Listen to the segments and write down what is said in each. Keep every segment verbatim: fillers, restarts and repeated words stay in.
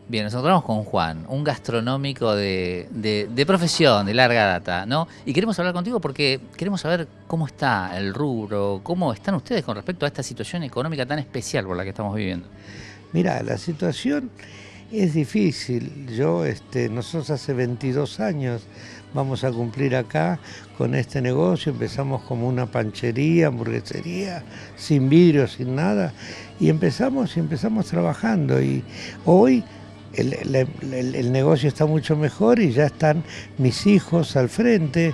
Bien, nos encontramos con Juan, un gastronómico de, de- de profesión, de larga data, ¿no? Y queremos hablar contigo porque queremos saber cómo está el rubro, cómo están ustedes con respecto a esta situación económica tan especial por la que estamos viviendo. Mira, la situación es difícil. Yo, este, nosotros hace veintidós años vamos a cumplir acá con este negocio. Empezamos como una panchería, hamburguesería, sin vidrio, sin nada. Y empezamos y empezamos trabajando. Y hoy el, el- el- el negocio está mucho mejor y ya están mis hijos al frente.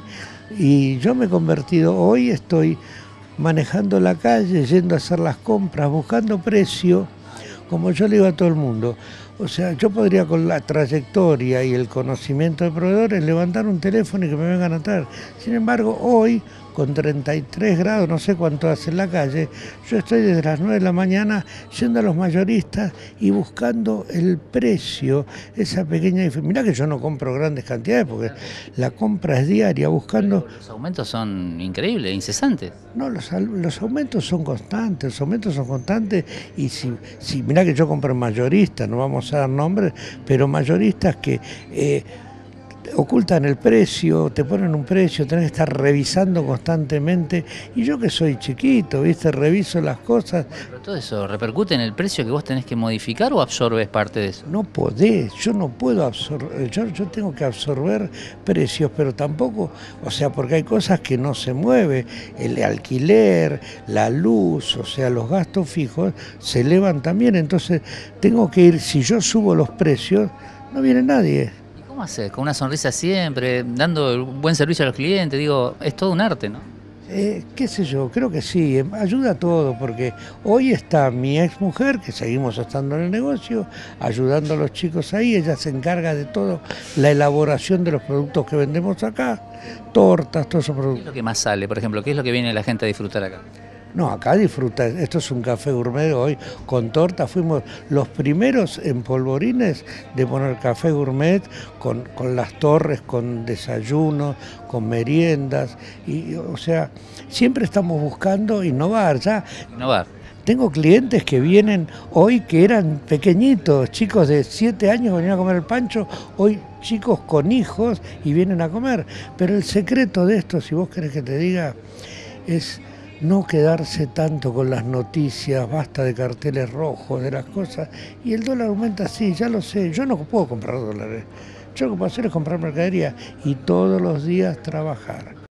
Y yo me he convertido, hoy estoy manejando la calle, yendo a hacer las compras, buscando precio como yo le digo a todo el mundo. O sea, yo podría con la trayectoria y el conocimiento de proveedores levantar un teléfono y que me vengan a traer. Sin embargo, hoy, con treinta y tres grados, no sé cuánto hace en la calle, yo estoy desde las nueve de la mañana yendo a los mayoristas y buscando el precio, esa pequeña diferencia. Mirá que yo no compro grandes cantidades porque la compra es diaria, buscando. Los aumentos son increíbles, incesantes. No, los, los aumentos son constantes, los aumentos son constantes y si, si mirá que yo compro mayoristas, no vamos a dar nombres, pero mayoristas que eh, ocultan el precio, te ponen un precio, tenés que estar revisando constantemente y yo que soy chiquito, viste, reviso las cosas. Pero todo eso repercute en el precio que vos tenés que modificar o absorbes parte de eso. No podés, yo no puedo absorber, yo, yo tengo que absorber precios, pero tampoco, o sea, porque hay cosas que no se mueve, el alquiler, la luz, o sea, los gastos fijos se elevan también, entonces tengo que ir, si yo subo los precios, no viene nadie. ¿Y cómo haces? Con una sonrisa siempre, dando un buen servicio a los clientes, digo, es todo un arte, ¿no? Eh, qué sé yo, creo que sí, eh, ayuda a todo, porque hoy está mi ex mujer, que seguimos estando en el negocio, ayudando a los chicos ahí, ella se encarga de todo, la elaboración de los productos que vendemos acá, tortas, todos esos ¿Qué es productos. lo que más sale, por ejemplo? ¿Qué es lo que viene la gente a disfrutar acá? No, acá disfruta, esto es un café gourmet hoy con torta, fuimos los primeros en Polvorines de poner café gourmet con, con las torres, con desayunos, con meriendas, y o sea, siempre estamos buscando innovar, ya Innovar. tengo clientes que vienen hoy que eran pequeñitos, chicos de siete años que venían a comer el pancho, hoy chicos con hijos y vienen a comer, pero el secreto de esto, si vos querés que te diga, es no quedarse tanto con las noticias, basta de carteles rojos, de las cosas, y el dólar aumenta, sí, ya lo sé, yo no puedo comprar dólares, yo lo que puedo hacer es comprar mercadería y todos los días trabajar.